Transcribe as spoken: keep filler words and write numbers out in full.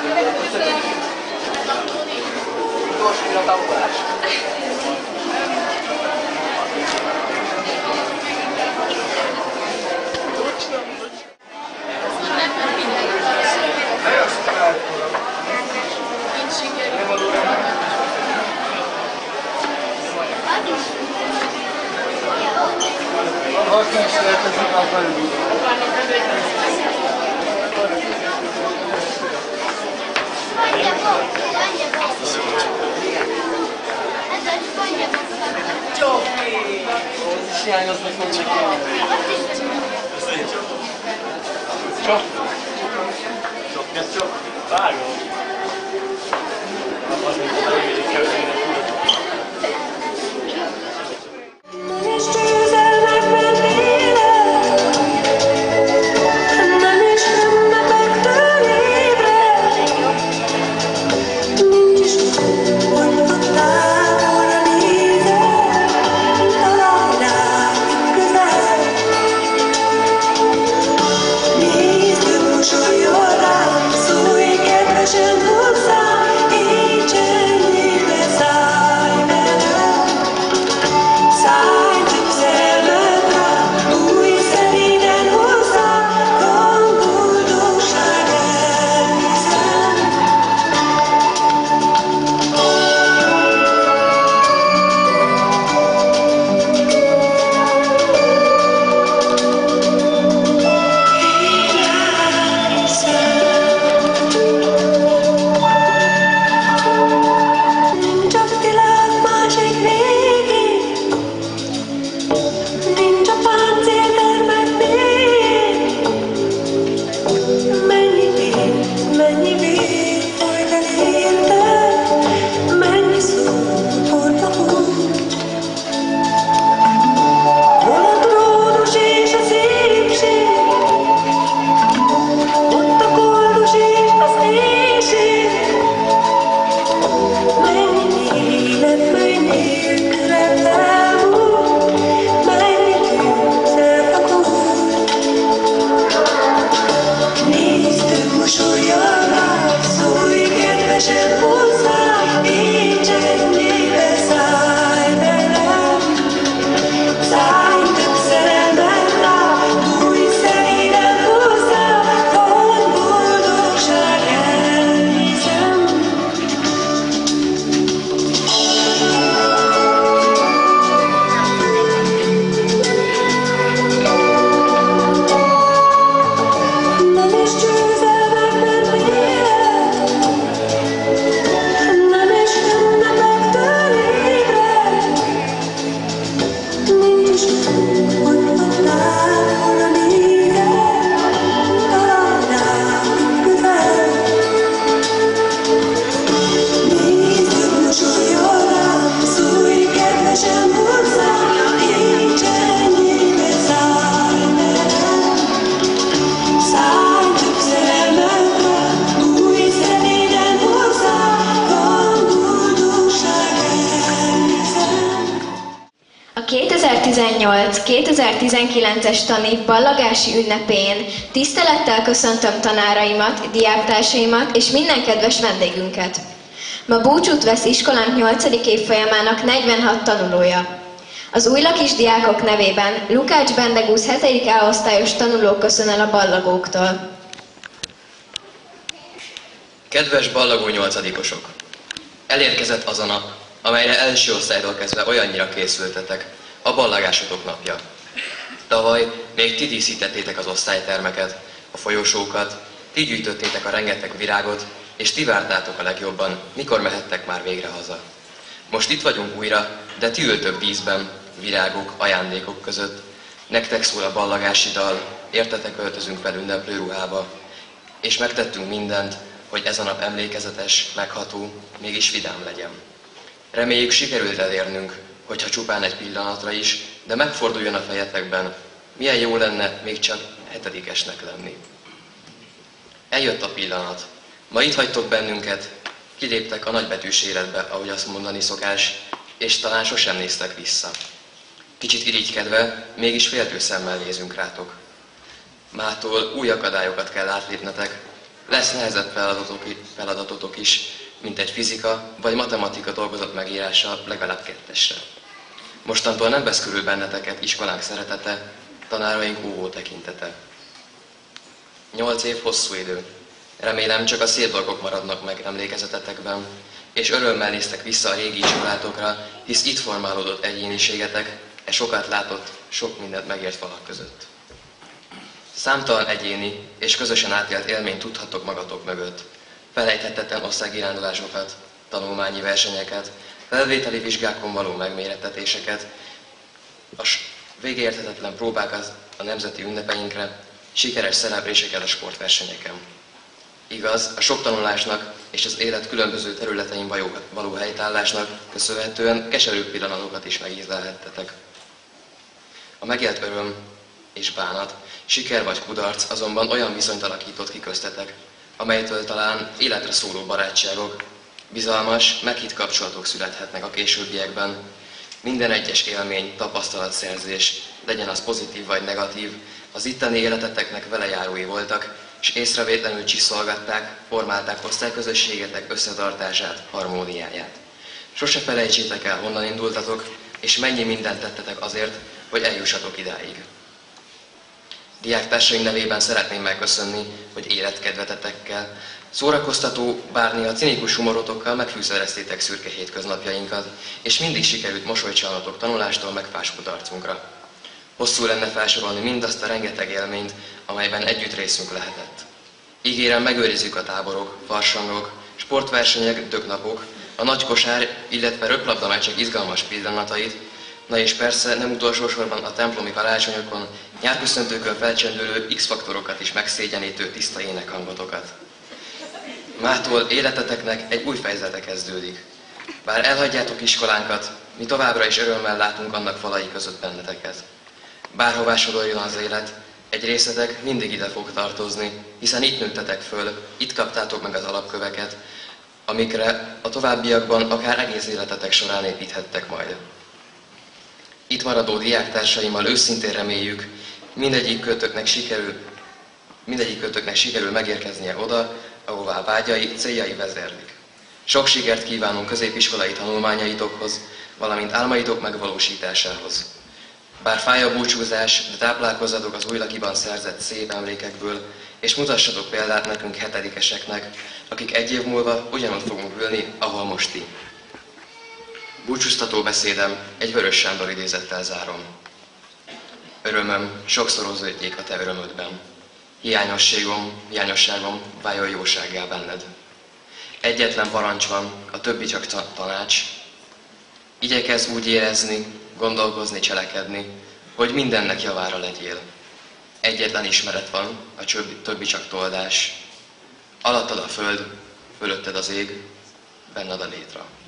Gyors pillanatolás. Hiányoznak még csak én. Csak. Csak, csak. Vágom. Azért elég kevésbé. kétezer-tizennyolc kétezer-tizenkilences tanév ballagási ünnepén tisztelettel köszöntöm tanáraimat, diáktársaimat és minden kedves vendégünket. Ma búcsút vesz iskolánk nyolcadik évfolyamának negyvenhat tanulója. Az újlakis diákok nevében Lukács Bendegusz hetedik A osztályos tanuló köszön el a ballagóktól. Kedves ballagó nyolcadikosok! Elérkezett az a nap, amelyre első osztálytól kezdve olyannyira készültetek, a ballagásotok napja. Tavaly még ti díszítettétek az osztálytermeket, a folyosókat, ti gyűjtöttétek a rengeteg virágot, és ti vártátok a legjobban, mikor mehettek már végre haza. Most itt vagyunk újra, de ti ültök díszben, virágok, ajándékok között. Nektek szól a ballagási dal, értetek öltözünk fel ünneplő ruhába, és megtettünk mindent, hogy ez a nap emlékezetes, megható, mégis vidám legyen. Reméljük, sikerült elérnünk, hogyha csupán egy pillanatra is, de megforduljon a fejetekben, milyen jó lenne még csak hetedikesnek lenni. Eljött a pillanat. Ma itt hagytok bennünket, kiléptek a nagybetűs életbe, ahogy azt mondani szokás, és talán sosem néztek vissza. Kicsit irigykedve, mégis féltő szemmel nézünk rátok. Mától új akadályokat kell átlépnetek, Lesz nehezebb feladatok, feladatotok is, mint egy fizika vagy matematika dolgozat megírása legalább kettesre. Mostantól nem vesz körül benneteket iskolánk szeretete, tanáraink óvó tekintete. Nyolc év hosszú idő. Remélem, csak a szép dolgok maradnak meg emlékezetetekben, és örömmel néztek vissza a régi iskolátokra, hisz itt formálódott egyéniségetek, e sokat látott, sok mindent megért falak között. Számtalan egyéni és közösen átélt élményt tudhattok magatok mögött. Felejthetetlen osztálykirándulásokat, tanulmányi versenyeket, felvételi vizsgákon való megmérettetéseket, a végérthetetlen próbákat a nemzeti ünnepeinkre, sikeres szerepléseket a sportversenyeken. Igaz, a sok tanulásnak és az élet különböző területein való helytállásnak köszönhetően keserű pillanatokat is megízlelhettetek. A megélt öröm és bánat, siker vagy kudarc azonban olyan viszonyt alakított ki köztetek, amelytől talán életre szóló barátságok, bizalmas, meghitt kapcsolatok születhetnek a későbbiekben. Minden egyes élmény, tapasztalatszerzés, legyen az pozitív vagy negatív, az itteni életeteknek velejárói voltak, és észrevétlenül csiszolgatták, formálták osztályközösségetek összetartását, harmóniáját. Sose felejtsétek el, honnan indultatok, és mennyi mindent tettetek azért, hogy eljussatok idáig. Diáktársaim nevében szeretném megköszönni, hogy életkedvetetekkel, szórakoztató, bár néha cinikus humorotokkal megfűszereztétek szürke hétköznapjainkat, és mindig sikerült mosolyt csalnotok tanulástól megfásult arcunkra. Hosszú lenne felsorolni mindazt a rengeteg élményt, amelyben együtt részünk lehetett. Ígérem, megőrizzük a táborok, farsangok, sportversenyek, dögnapok, a nagy kosár, illetve röplabdameccsek izgalmas pillanatait, na és persze nem utolsó sorban a templomi karácsonyokon, nyárköszöntőkön felcsendülő X-faktorokat is megszégyenítő tiszta énekhangotokat. Mától életeteknek egy új fejezete kezdődik. Bár elhagyjátok iskolánkat, mi továbbra is örömmel látunk annak falai között benneteket. Bárhová sodorjon az élet, egy részletek mindig ide fog tartozni, hiszen itt nőttetek föl, itt kaptátok meg az alapköveket, amikre a továbbiakban akár egész életetek során építhettek majd. Itt maradó diáktársaimmal őszintén reméljük, mindegyik kötöknek sikerül, mindegyik kötöknek sikerül megérkeznie oda, ahová vágyai, céljai vezérlik. Sok sikert kívánunk középiskolai tanulmányaitokhoz, valamint álmaitok megvalósításához. Bár fáj a búcsúzás, de táplálkozzatok az újlakiban szerzett szép emlékekből, és mutassatok példát nekünk hetedikeseknek, akik egy év múlva ugyanott fogunk ülni, ahol most ti. Búcsúztató beszédem egy Vörös Sándor idézettel zárom. Örömöm sokszorozódjék a te örömödben. Hiányosságom, hiányosságom váljon jósággá benned. Egyetlen parancs van, a többi csak tanács. Igyekezz úgy érezni, gondolkozni, cselekedni, hogy mindennek javára legyél. Egyetlen ismeret van, a többi csak toldás. Alattad a föld, fölötted az ég, benned a létra.